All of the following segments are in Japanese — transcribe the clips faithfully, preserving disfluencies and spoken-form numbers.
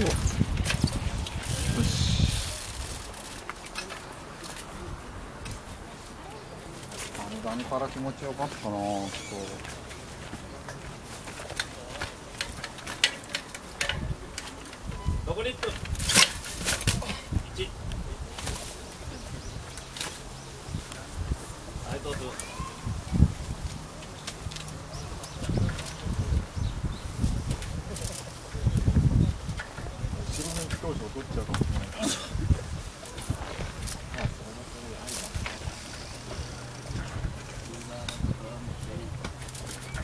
よし。あの段から気持ちよかったなぁ。 残りいっぷん。いち。はい、どうぞ。 後ろの一等賞取っちゃうかもしれない。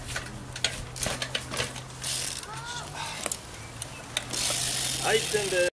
はい、いってんです。